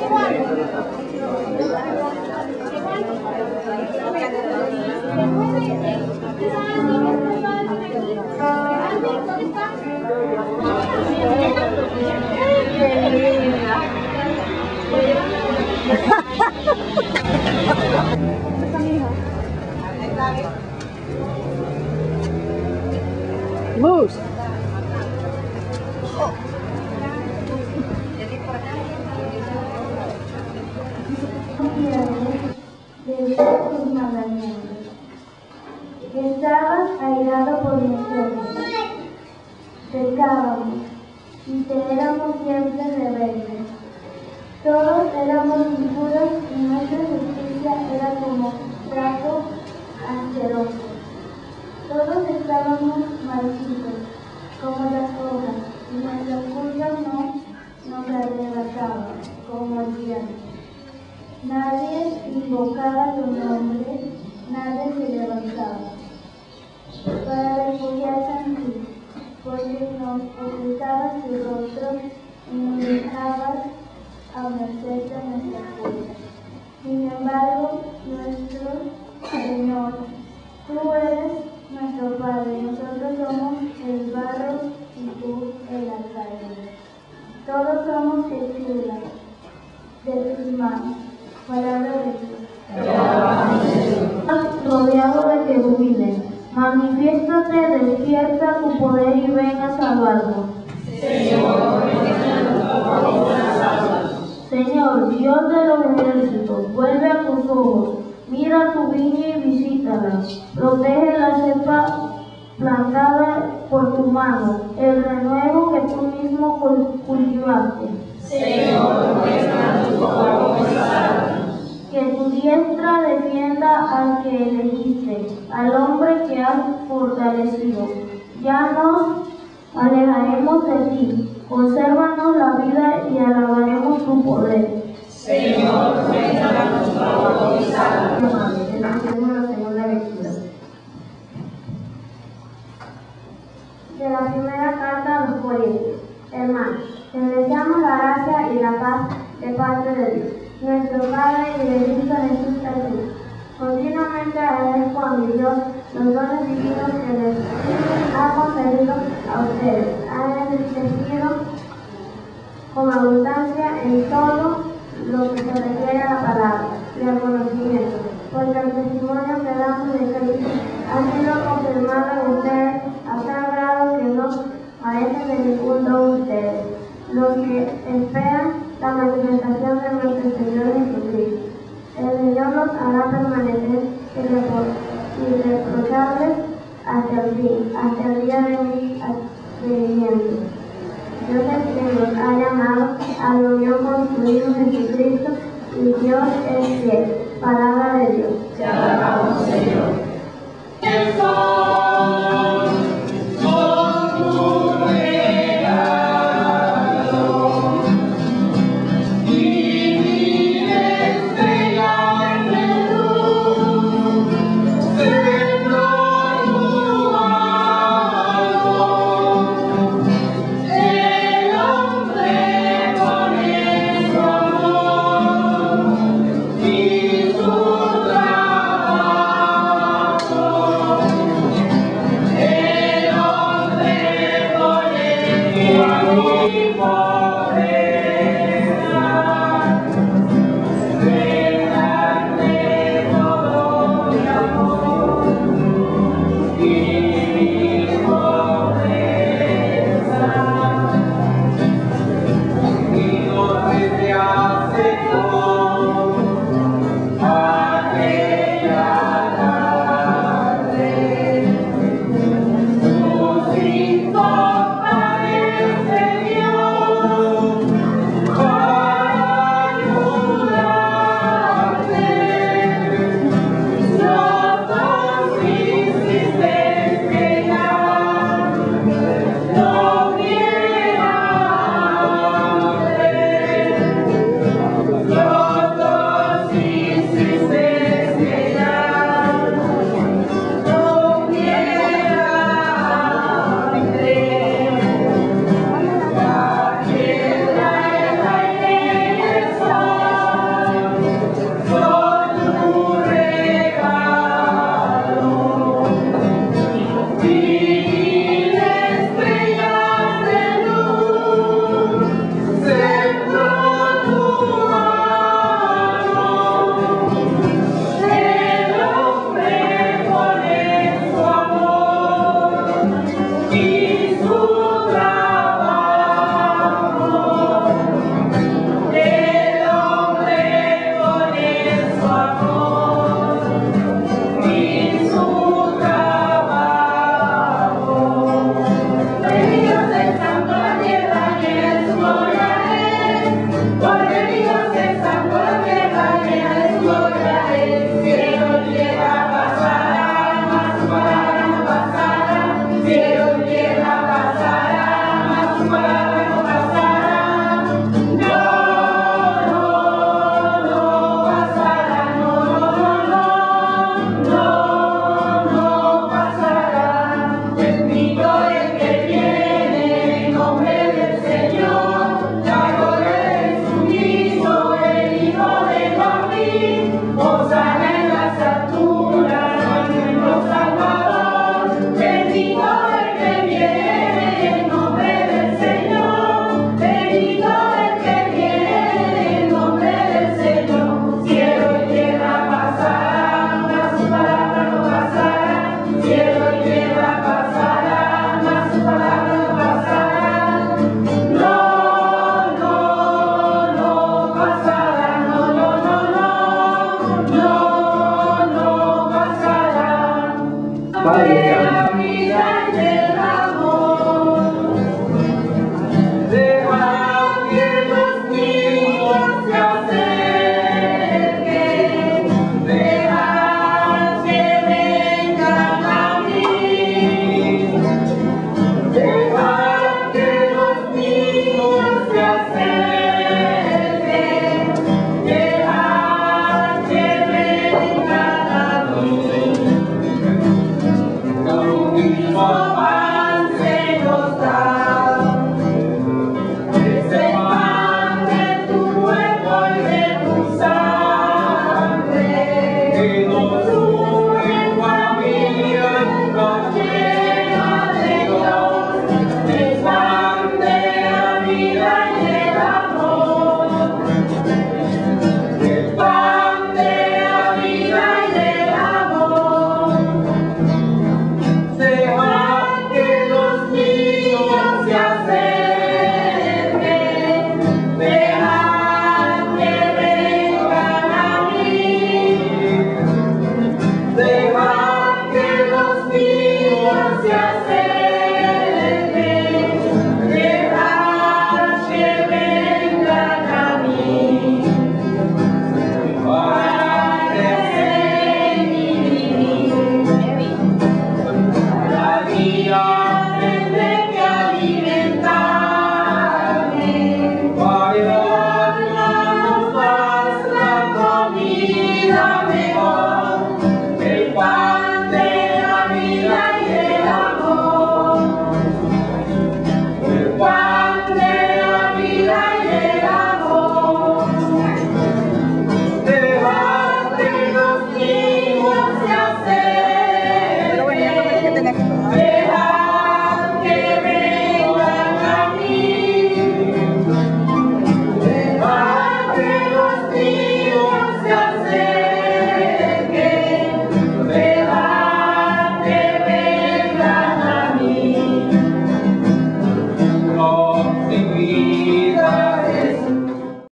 Moose. Estabas airado por nosotros, pecábamos y te éramos siempre rebeldes. Todos éramos impuros y nuestra justicia era como trapo asqueroso. Todos estábamos marchitos, como las hojas, y nuestras culpas no nos arrebataban, como el viento. Nadie invocaba tu nombre, nadie se levantaba para refugiarse en ti, porque nos ocultabas tu rostro y nos dejabas a merced de nuestras culpas. Sin embargo, nuestro Señor, tú eres nuestro Padre, nosotros somos el barro y tú el alfarero. Todos somos hechuras de tus manos. Palabra de Dios. Rodeado de querubines, manifiéstate, despierta tu poder y ven a salvarnos. Señor, Dios de los ejércitos, vuelve a tus ojos, mira tu viña y visítala, protege la cepa plantada por tu mano, el renuevo que tú mismo cultivaste. Señor, muestra tu favor y sálvanos. Que tu diestra defienda al que elegiste, al hombre que has fortalecido. Ya nos alejaremos de ti, consérvanos la vida y alabaremos tu poder. Señor, muestra tu favor y sálvanos. Empecemos la segunda lectura. De la primera carta a los Corintios. Hermanos, les deseamos la gracia y la paz de parte de Dios, nuestro Padre y de Cristo Jesús. Continuamente agradezco a mi Dios los dones divinos que les ha concedido a ustedes. Han enriquecido con abundancia en todo lo que se refiere a la palabra y al conocimiento, porque el testimonio que damos de Cristo ha sido confirmado en ustedes a tal grado que no parece de ningún don de ustedes, los que esperan la manifestación de nuestro Señor Jesucristo. El Señor los hará permanecer irreprochables hasta el fin, hasta el día de mi advenimiento. Dios es quien nos ha llamado a la unión con su Hijo Jesucristo, y Dios es fiel. Palabra de Dios. Te alabamos, Señor. Viva